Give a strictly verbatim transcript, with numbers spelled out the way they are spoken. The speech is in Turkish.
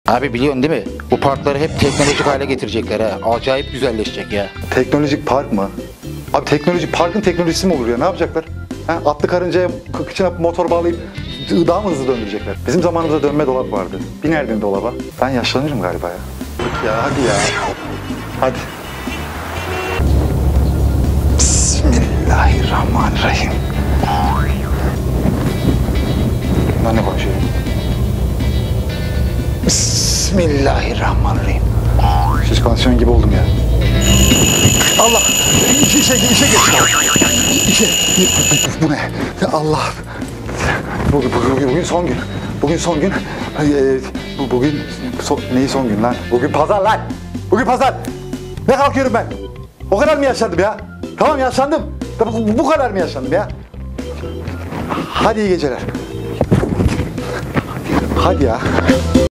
Abi biliyorsun değil mi? Bu parkları hep teknolojik hale getirecekler ha. Acayip güzelleşecek ya. Teknolojik park mı? Abi teknoloji, parkın teknolojisi mi olur ya? Ne yapacaklar? Ha, atlı karıncaya kıçına motor bağlayıp daha mı hızlı döndürecekler? Bizim zamanımızda dönme dolap vardı. Binerdin dolaba. Ben yaşlanırım galiba ya. Ya hadi ya. Hadi. Bismillahirrahmanirrahim. Ben ne konuşuyorum? Bismillahirrahmanirrahim. Süspansiyon gibi oldum ya. Allah! İşe, işe, işe geç. İşe. Bu ne? Allah! Bugün, bugün, bugün son gün. Bugün son gün. Ee, bu, bugün son, neyi son gün lan? Bugün pazar lan! Bugün pazar! Ne kalkıyorum ben? O kadar mı yaşlandım ya? Tamam yaşlandım. Bu, bu kadar mı yaşlandım ya? Hadi iyi geceler. Hadi ya.